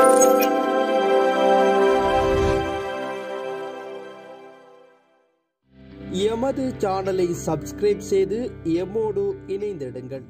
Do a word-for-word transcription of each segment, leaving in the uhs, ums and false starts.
எமது சேனலை சப்ஸ்கிரைப் செய்து எம்மோடு இணைந்திடுங்கள்.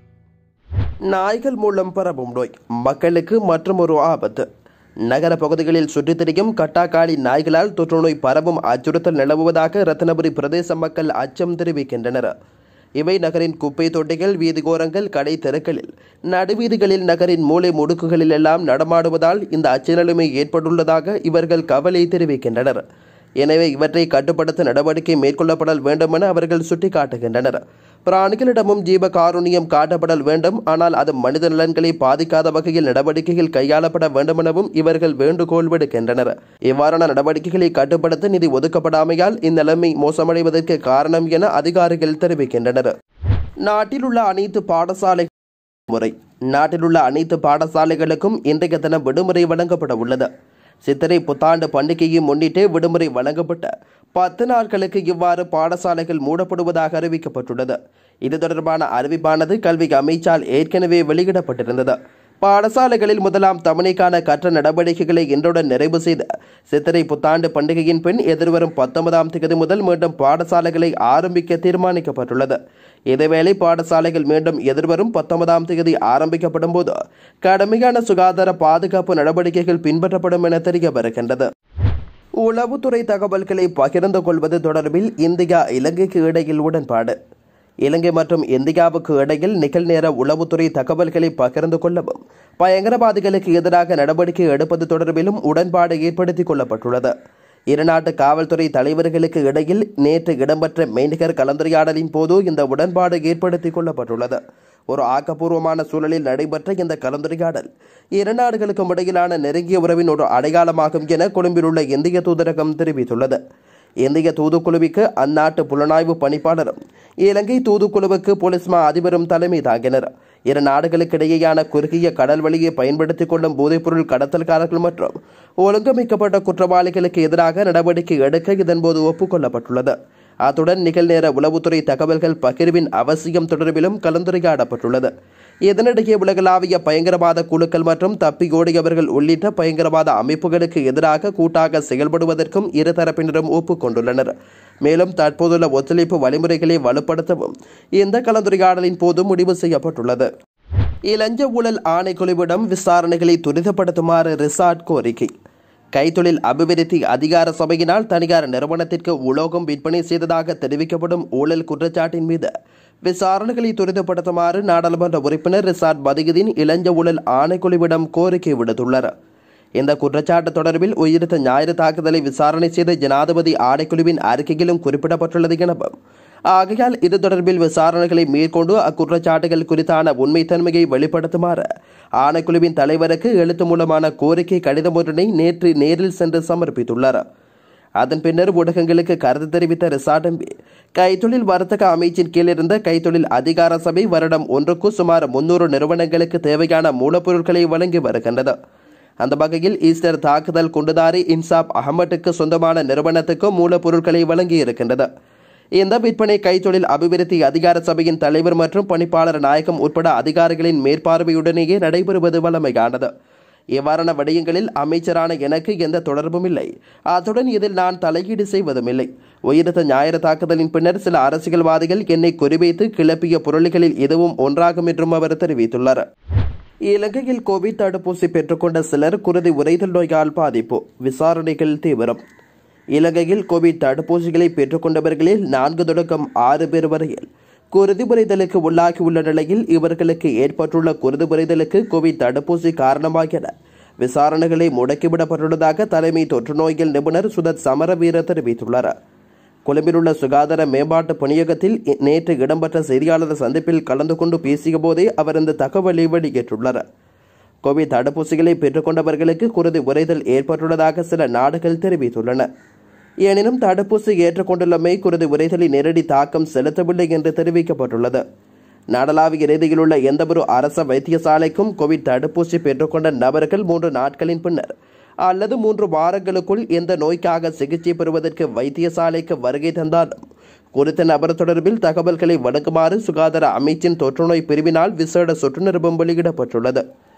நாய்கள் மூலம் பரவும் நோய் மக்களுக்கு மற்றொரு ஆபத்து. நகர பகுதிகளில் சுற்றித் திரியும் கட்டாக்காளி நாய்களால் தொற்றுநோய் பரவும் அச்சுறுத்தல் நிலவுவதாக ரத்தினபுரி பிரதேச மக்கள் அச்சம் தெரிவிக்கின்றனர். இவை நகரின் குப்பை தொட்டிகள், வீதிகோரங்கள், கடை தெருக்களில், நடுவீதிகளில், நகரின் மூலை முடுக்குகளில் எல்லாம் நடமாடுவதால் இந்த அச்சநிலைமை ஏற்பட்டுள்ளதாக இவர்கள் கவலை தெரிவிக்கின்றனர். எனவே இவற்றை கட்டுப்படுத்த நடவடிக்கை மேற்கொள்ளப்படல் வேண்டும் என அவர்கள் சுட்டிக்காட்டுகின்றனர். பிராணிகளிடமும் ஜீவ காருண்யம் காட்டப்படல் வேண்டும், ஆனால் அது மனித நலன்களை பாதிக்காத வகையில் நடவடிக்கைகள் கையாளப்பட வேண்டும் எனவும் இவர்கள் வேண்டுகோள் விடுக்கின்றனர். இவ்வாறான நடவடிக்கைகளை கட்டுப்படுத்த நிதி ஒதுக்கப்படாமையால் இந்நிலைமை மோசமடைவதற்கு காரணம் என அதிகாரிகள் தெரிவிக்கின்றனர். நாட்டில் உள்ள அனைத்து பாடசாலை முறை நாட்டில் உள்ள அனைத்து பாடசாலைகளுக்கும் இன்றைய தினம் விடுமுறை வழங்கப்பட உள்ளது. சித்திரை புத்தாண்டு பண்டிகையை முன்னிட்டு விடுமுறை வழங்கப்பட்ட பத்து நாட்களுக்கு இவ்வாறு பாடசாலைகள் மூடப்படுவதாக அறிவிக்கப்பட்டுள்ளது. இது தொடர்பான அறிவிப்பானது கல்வி அமைச்சால் ஏற்கனவே வெளியிடப்பட்டிருந்தது. பாடசாலைகளில் முதலாம் தவணைக்கான கற்ற நடவடிக்கைகளை இன்றுடன் நிறைவு செய்த சித்திரை புத்தாண்டு பண்டிகையின் பின் எதிர்வரும் பத்தொன்பதாம் தேதி முதல் மீண்டும் பாடசாலைகளை ஆரம்பிக்க தீர்மானிக்கப்பட்டுள்ளது. இதேவேளை பாடசாலைகள் மீண்டும் எதிர்வரும் பத்தொன்பதாம் தேதி ஆரம்பிக்கப்படும் போது கடுமையான சுகாதார பாதுகாப்பு நடவடிக்கைகள் பின்பற்றப்படும் என தெரிய வருகின்றது. உளவுத்துறை தகவல்களை பகிர்ந்து கொள்வது தொடர்பில் இந்தியா இலங்கைக்கு இடையில் உடன்பாடு. இலங்கை மற்றும் இந்தியாவுக்கு இடையில் நிகழ்நேர உளவுத்துறை தகவல்களை பகிர்ந்து கொள்ளவும் பயங்கரவாதிகளுக்கு எதிராக நடவடிக்கை எடுப்பது தொடர்பிலும் உடன்பாடு ஏற்படுத்திக் கொள்ளப்பட்டுள்ளது. இருநாட்டு காவல்துறை தலைவர்களுக்கு இடையில் நேற்று இடம்பெற்ற மெய்நிகர் கலந்துரையாடலின் போது இந்த உடன்பாடு ஏற்படுத்திக் கொள்ளப்பட்டுள்ளது. ஒரு ஆக்கப்பூர்வமான சூழலில் நடைபெற்ற இந்த கலந்துரையாடல் இரு நாடுகளுக்கும் இடையிலான நெருங்கிய உறவின் ஒரு அடையாளமாகும் என கொழும்பில் உள்ள இந்திய தூதரகம் தெரிவித்துள்ளது. இந்திய தூதுக்குழுவுக்கு அந்நாட்டு புலனாய்வு பணிப்பாளரும் இலங்கை தூதுக்குழுவுக்கு போலீஸ் மா அதிபரும் தலைமை தாங்கினர். இரு நாடுகளுக்கிடையேயான குறுகிய கடல் வழியை பயன்படுத்திக் கொள்ளும் போதைப்பொருள் கடத்தல்காரர்கள் மற்றும் ஒழுங்கமைக்கப்பட்ட குற்றவாளிகளுக்கு எதிராக நடவடிக்கை எடுக்க இதன்போது ஒப்புக்கொள்ளப்பட்டுள்ளது. அத்துடன் நிகழ்நேர உளவுத்துறை தகவல்கள் பகிர்வின் அவசியம் தொடர்பிலும் கலந்துரையாடப்பட்டுள்ளது. இதனிடையே உலகளாவிய பயங்கரவாத குழுக்கள் மற்றும் தப்பியோடியவர்கள் உள்ளிட்ட பயங்கரவாத அமைப்புகளுக்கு எதிராக கூட்டாக செயல்படுவதற்கும் இருதரப்பினரும் ஒப்புக்கொண்டுள்ளனர். மேலும் தற்போதுள்ள ஒத்துழைப்பு வழிமுறைகளை வலுப்படுத்தவும் இந்த கலந்துரையாடலின் போது முடிவு செய்யப்பட்டுள்ளது. இலஞ்ச ஊழல் ஆணைக்குழுவிடம் விசாரணைகளை துரிதப்படுத்துமாறு ரிசார்ட் கோரிக்கை. கைத்தொழில் அபிவிருத்தி அதிகார சபையினால் தனியார் நிறுவனத்திற்கு உலோகம் விற்பனை செய்ததாக தெரிவிக்கப்படும் ஊழல் குற்றச்சாட்டின் மீது விசாரணைகளை துரிதப்படுத்துமாறு நாடாளுமன்ற உறுப்பினர் ரிசார்ட் பதியுதீன் இலஞ்ச ஊழல் ஆணைக்குழுவிடம் கோரிக்கை விடுத்துள்ளார். இந்த குற்றச்சாட்டு தொடர்பில் உயிர்த்த ஞாயிறு தாக்குதலை விசாரணை செய்த ஜனாதிபதி ஆணைக்குழுவின் அறிக்கையிலும் குறிப்பிடப்பட்டுள்ளது எனவும், ஆகையால் இது தொடர்பில் விசாரணைகளை மேற்கொண்டு அக்குற்றச்சாட்டுகள் குறித்தான உண்மைத்தன்மையை வெளிப்படுத்துமாறு ஆணைக்குழுவின் தலைவருக்கு எழுத்து மூலமான கோரிக்கை கடிதம் ஒன்றினை நேற்று நேரில் சென்று சமர்ப்பித்துள்ளார். அதன் பின்னர் ஊடகங்களுக்கு கருத்து தெரிவித்த ரிசார்ட் எம்பி, கைத்தொழில் வர்த்தக அமைச்சின் கீழ் இருந்த கைத்தொழில் அதிகார சபை வருடம் ஒன்றுக்கு சுமார் முன்னூறு நிறுவனங்களுக்கு தேவையான மூலப்பொருட்களை வழங்கி வருகின்றது. அந்த வகையில் ஈஸ்டர் தாக்குதல் குண்டுதாரி இன்சாப் அகமட்டுக்கு சொந்தமான நிறுவனத்துக்கு மூலப்பொருட்களை வழங்கி இருக்கின்றது. இந்த விற்பனை கைத்தொழில் அபிவிருத்தி அதிகார சபையின் தலைவர் மற்றும் பணிப்பாளர் நாயகம் உட்பட அதிகாரிகளின் மேற்பார்வையுடனேயே நடைபெறுவது வழமையானது. இவ்வாறான விடயங்களில் அமைச்சரான எனக்கு எந்த தொடர்பும் இல்லை. அத்துடன் இதில் நான் தலையீடு செய்வதும் இல்லை. உயிர்த்த ஞாயிறு தாக்குதலின் பின்னர் சில அரசியல்வாதிகள் என்னை குறிவைத்து கிளப்பிய பொருள்களில் இதுவும் ஒன்றாகும் என்றும் அவர் தெரிவித்துள்ளார். இலங்கையில் கோவிட் தடுப்பூசி பெற்றுக்கொண்ட சிலர் குருதி உறைதல் நோயால் பாதிப்பு, விசாரணைகள் தீவிரம். இலங்கையில் கோவிட் தடுப்பூசிகளை பெற்றுக்கொண்டவர்களில் நான்கு தொடக்கம் ஆறு பேர் வரையில் குருதி உறைதலுக்கு உள்ளாகியுள்ள நிலையில் இவர்களுக்கு ஏற்பட்டுள்ள குருதி உறைதலுக்கு கோவிட் தடுப்பூசி காரணமாக விசாரணைகளை முடக்கிவிடப்பட்டுள்ளதாக தலைமை தொற்று நோய்கள் நிபுணர் சுதத் சமரவீர தெரிவித்துள்ளார். கொழும்பில் உள்ள சுகாதார மேம்பாட்டு பணியகத்தில் நேற்று இடம்பெற்ற செய்தியாளர் சந்திப்பில் கலந்து கொண்டு பேசிய போதே அவர் இந்த தகவலை வெளியிட்டுள்ளார். கோவிட் தடுப்பூசிகளை பெற்றுக்கொண்டவர்களுக்கு குருதி உறைதல் ஏற்பட்டுள்ளதாக சில நாடுகள் தெரிவித்துள்ளன. எனினும் தடுப்பூசி ஏற்றுக்கொண்டுள்ளமை குருதி உறைதலில் நேரடி தாக்கம் செலுத்தவில்லை என்று தெரிவிக்கப்பட்டுள்ளது. நாடளாவிய ரீதியில் உள்ள எந்தவொரு அரச வைத்தியசாலைக்கும் கோவிட் தடுப்பூசி பெற்றுக்கொண்ட நபர்கள் மூன்று நாட்களின் பின்னர் அல்லது மூன்று வாரங்களுக்குள் எந்த நோய்க்காக சிகிச்சை பெறுவதற்கு வைத்தியசாலைக்கு வருகை தந்தாலும் குறித்த நபர் தொடர்பில் தகவல்களை வழங்குமாறு சுகாதார அமைச்சின் தொற்றுநோய் பிரிவினால் விசேட சுற்றுநிருபம் வெளியிடப்பட்டுள்ளது.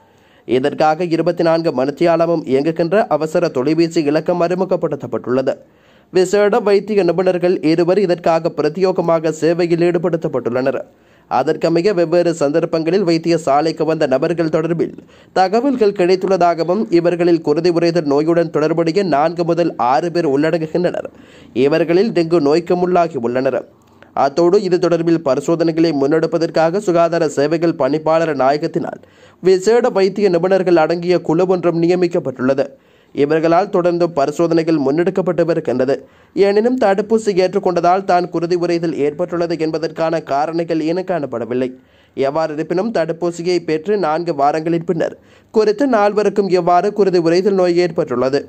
இதற்காக இருபத்தி நான்கு மணித்தியாலமும் இயங்குகின்ற அவசர தொலைபேசி இலக்கம் அறிமுகப்படுத்தப்பட்டுள்ளது. விசேட வைத்திய நிபுணர்கள் இருவர் இதற்காக பிரத்யேகமாக சேவையில் ஈடுபடுத்தப்பட்டுள்ளனர். அதற்கமைய வெவ்வேறு சந்தர்ப்பங்களில் வைத்தியசாலைக்கு வந்த நபர்கள் தொடர்பில் தகவல்கள் கிடைத்துள்ளதாகவும் இவர்களில் குருதி உறைதல் நோயுடன் தொடர்புடைய நான்கு முதல் ஆறு பேர் உள்ளடங்குகின்றனர். இவர்களில் டெங்கு நோய்க்கு உள்ளாகி உள்ளனர். அத்தோடு இது தொடர்பில் பரிசோதனைகளை முன்னெடுப்பதற்காக சுகாதார சேவைகள் பணிப்பாளர் நாயகத்தினால் விசேட வைத்திய நிபுணர்கள் அடங்கிய குழு ஒன்றும் நியமிக்கப்பட்டுள்ளது. இவர்களால் தொடர்ந்து பரிசோதனைகள் முன்னெடுக்கப்பட்டு வருகின்றது. எனினும் தடுப்பூசி ஏற்றுக்கொண்டதால் தான் குருதி உறைதல் ஏற்பட்டுள்ளது என்பதற்கான காரணங்கள் என காணப்படவில்லை. எவ்வாறு இருப்பினும் தடுப்பூசியை பெற்று நான்கு வாரங்களின் பின்னர் குறித்த நால்வருக்கும் எவ்வாறு குருதி உறைதல் நோய் ஏற்பட்டுள்ளது,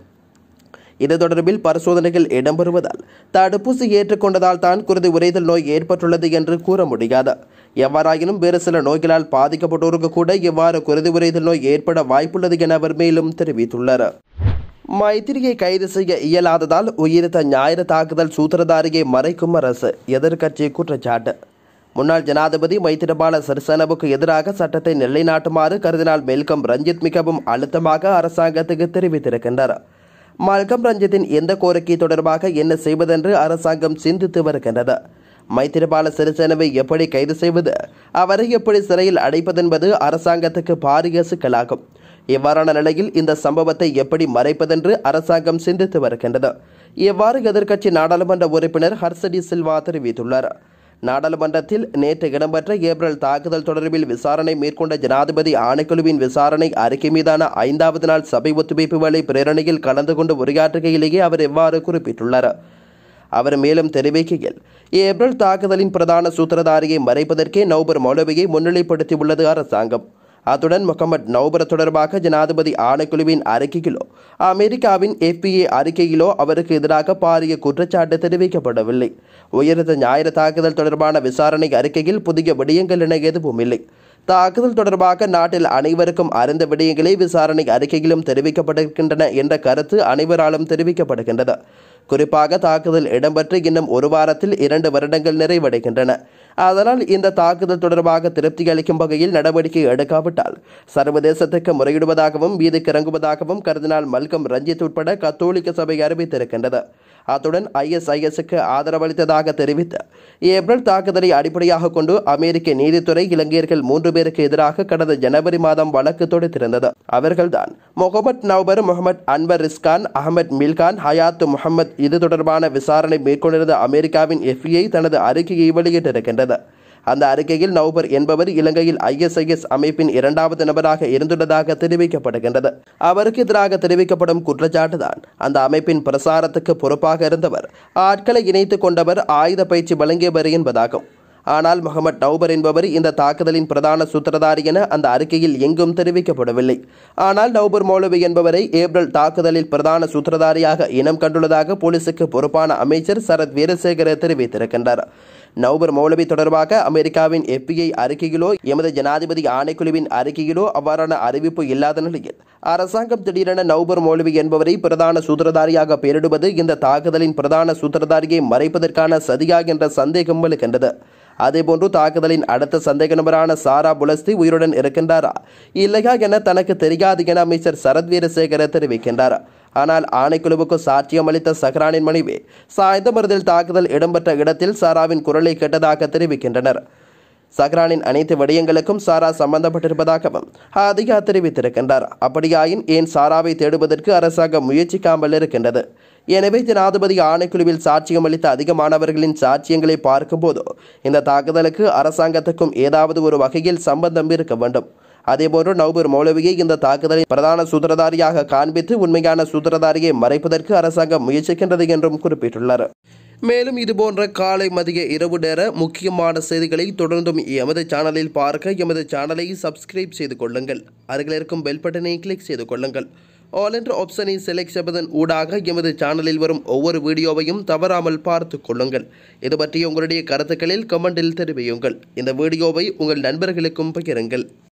இது தொடர்பில் பரிசோதனைகள் இடம்பெறுவதால் தடுப்பூசி ஏற்றுக்கொண்டதால் தான் குருதி உறைதல் நோய் ஏற்பட்டுள்ளது என்று கூற முடியாது. எவ்வாறாயினும் வேறு சில நோய்களால் பாதிக்கப்பட்டோருக்கு கூட எவ்வாறு குருதி உறைதல் நோய் ஏற்பட வாய்ப்புள்ளது என அவர் மேலும் தெரிவித்துள்ளார். மைத்திரியை கைது செய்ய இயலாததால் உயிரிழந்த ஞாயிறு தாக்குதல் சூத்திரதாரியை மறைக்கும் அரசு, எதிர்க்கட்சி குற்றச்சாட்டு. முன்னாள் ஜனாதிபதி மைத்திரிபால சிறிசேனவுக்கு எதிராக சட்டத்தை நிலைநாட்டுமாறு கர்தினால் மெல்கம் ரஞ்சித் மிகவும் அழுத்தமாக அரசாங்கத்துக்கு தெரிவித்திருக்கின்றார். மல்கம் ரஞ்சித்தின் எந்த கோரிக்கை தொடர்பாக என்ன செய்வதென்று அரசாங்கம் சிந்தித்து வருகின்றது. மைத்திரிபால சிறிசேனவை எப்படி கைது செய்வது, அவரை எப்படி சிறையில் அடைப்பதென்பது அரசாங்கத்துக்கு பாரிய சிக்கலாகும். இவ்வாறான நிலையில் இந்த சம்பவத்தை எப்படி மறைப்பதென்று அரசாங்கம் சிந்தித்து வருகின்றது. இவ்வாறு எதிர்க்கட்சி நாடாளுமன்ற உறுப்பினர் ஹர்ஷ சில்வா தெரிவித்துள்ளார். நாடாளுமன்றத்தில் நேற்று இடம்பெற்ற ஏப்ரல் தாக்குதல் தொடர்பில் விசாரணை மேற்கொண்ட ஜனாதிபதி ஆணைக்குழுவின் விசாரணை அறிக்கை மீதான ஐந்தாவது நாள் சபை ஒத்துழைப்பு வேலை பிரேரணையில் கலந்து கொண்டு உரையாற்றுகையிலேயே அவர் எவ்வாறு குறிப்பிட்டுள்ளார். அவர் மேலும் தெரிவிக்கையில், ஏப்ரல் தாக்குதலின் பிரதான சூத்திரதாரியை மறைப்பதற்கே நௌபர் மௌலவியை முன்னிலைப்படுத்தியுள்ளது அரசாங்கம். அத்துடன் முகமது நௌபர் தொடர்பாக ஜனாதிபதி ஆணைக்குழுவின் அறிக்கையிலோ அமெரிக்காவின் எஃபிஏ அறிக்கையிலோ அவருக்கு எதிராக பாரிய குற்றச்சாட்டு தெரிவிக்கப்படவில்லை. உயிரிழந்த ஞாயிறு தாக்குதல் தொடர்பான விசாரணை அறிக்கையில் புதிய விடயங்கள் என எதுவும் இல்லை. தாக்குதல் தொடர்பாக நாட்டில் அனைவருக்கும் அறிந்த விடயங்களே விசாரணை அறிக்கையிலும் தெரிவிக்கப்பட்டிருக்கின்றன என்ற கருத்து அனைவராலும் தெரிவிக்கப்படுகின்றது. குறிப்பாக தாக்குதல் இடம்பெற்று இன்னும் ஒரு வாரத்தில் இரண்டு வருடங்கள் நிறைவடைகின்றன. அதனால் இந்த தாக்குதல் தொடர்பாக திருப்தி அளிக்கும் வகையில் நடவடிக்கை எடுக்காவிட்டால் சர்வதேசத்துக்கு முறையிடுவதாகவும் வீதிக்கு இறங்குவதாகவும் கர்தினால் மல்கம் ரஞ்சித் உட்பட கத்தோலிக்க சபை அறிவித்திருக்கின்றது. அத்துடன் ஐஎஸ்ஐஎஸ்க்கு ஆதரவளித்ததாக தெரிவித்த ஏப்ரல் தாக்குதலை அடிப்படையாக கொண்டு அமெரிக்க நீதித்துறை இலங்கையர்கள் மூன்று பேருக்கு எதிராக கடந்த ஜனவரி மாதம் வழக்கு தொடுத்திருந்தது. அவர்கள்தான் முகமது நௌபர், முகமது அன்வர் ரிஸ்கான், அகமது மில்கான், ஹயாத் முகமது. இது தொடர்பான விசாரணை மேற்கொண்டிருந்த அமெரிக்காவின் எஃபிஐ தனது அறிக்கையை வெளியிட்டிருக்கின்றது. அந்த அறிக்கையில் நௌபர் என்பவர் இலங்கையில் ஐஎஸ்ஐஎஸ் அமைப்பின் இரண்டாவது நபராக இருந்துள்ளதாக தெரிவிக்கப்படுகின்றது. அவருக்கு எதிராக தெரிவிக்கப்படும் குற்றச்சாட்டுதான் அந்த அமைப்பின் பிரசாரத்துக்கு பொறுப்பாக இருந்தவர், ஆட்களை இணைத்துக் கொண்டவர், ஆயுத பயிற்சி வழங்கியவர் என்பதாகும். ஆனால் முகமது நௌபர் என்பவர் இந்த தாக்குதலின் பிரதான சூத்திரதாரி என அந்த அறிக்கையில் எங்கும் தெரிவிக்கப்படவில்லை. ஆனால் நௌபர் மௌலவி என்பவரை ஏப்ரல் தாக்குதலில் பிரதான சூத்திரதாரியாக இனம் கண்டுள்ளதாக போலீசுக்கு பொறுப்பான அமைச்சர் சரத் வீரசேகர தெரிவித்திருக்கின்றார். நௌபர் மௌலவி தொடர்பாக அமெரிக்காவின் எஃபிஐ அறிக்கையிலோ எமது ஜனாதிபதி ஆணைக்குழுவின் அறிக்கையிலோ அவ்வாறான அறிவிப்பு இல்லாத நிலையில் அரசாங்கம் திடீரென நௌபர் மௌலவி என்பவரை பிரதான சூத்திரதாரியாக பெயரிடுவது இந்த தாக்குதலின் பிரதான சூத்திரதாரியை மறைப்பதற்கான சதியா என்ற சந்தேகம் எழுகின்றது. அதேபோன்று தாக்குதலின் அடுத்த சந்தேக நபரான சாரா புலஸ்தி உயிருடன் இருக்கின்றாரா இல்லையா என தனக்கு தெரியாது என அமைச்சர் சரத் வீரசேகர தெரிவிக்கின்றார். ஆனால் ஆணைக்குழுவுக்கு சாட்சியம் அளித்த சஹ்ரானின் மனைவி சாய்ந்தமருதில் தாக்குதல் இடம்பெற்ற இடத்தில் சாராவின் குரலை கேட்டதாக தெரிவிக்கின்றனர். சஹ்ரானின் அனைத்து விடயங்களுக்கும் சாரா சம்பந்தப்பட்டிருப்பதாகவும் ஹாதியா தெரிவித்திருக்கின்றார். அப்படியாயின் ஏன் சாராவை தேடுவதற்கு அரசாங்கம் முயற்சிக்காமல் இருக்கின்றது? எனவே ஜனாதிபதி ஆணைக்குழுவில் சாட்சியம் அளித்த அதிகமானவர்களின் சாட்சியங்களை பார்க்கும்போது இந்த தாக்குதலுக்கு அரசாங்கத்துக்கும் ஏதாவது ஒரு வகையில் சம்பந்தம் இருக்க வேண்டும். அதேபோன்று நௌபர் மௌலவியை இந்த தாக்குதலின் பிரதான சூத்திரதாரியாக காண்பித்து உண்மையான சூத்திரதாரியை மறைப்பதற்கு அரசாங்கம் முயற்சிக்கின்றது என்றும் குறிப்பிட்டுள்ளார். மேலும் இதுபோன்ற காலை மதிய இரவு நேர முக்கியமான செய்திகளை தொடர்ந்தும் எமது சேனலில் பார்க்க எமது சேனலை சப்ஸ்கிரைப் செய்து கொள்ளுங்கள். அருகில் இருக்கும் பெல் பட்டனை கிளிக் செய்து கொள்ளுங்கள். ஆல் என்ற ஆப்ஷனை செலக்ட் செய்வதன் ஊடாக எமது சேனலில் வரும் ஒவ்வொரு வீடியோவையும் தவறாமல் பார்த்து கொள்ளுங்கள். இது பற்றி உங்களுடைய கருத்துக்களில் கமெண்டில் தெரிவியுங்கள். இந்த வீடியோவை உங்கள் நண்பர்களுக்கும் பகிருங்கள்.